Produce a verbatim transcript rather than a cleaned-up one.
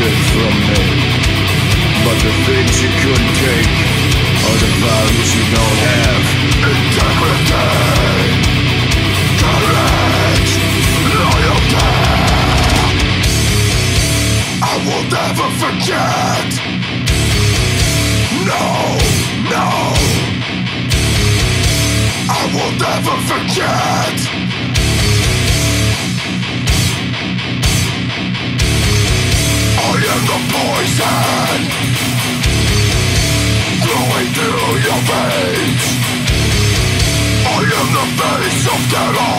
took from me. But the things you couldn't take are the values you don't have. Integrity, courage, loyalty. I will never forget. No, no, I will never forget. I am the poison flowing through your veins. I am the face of terror.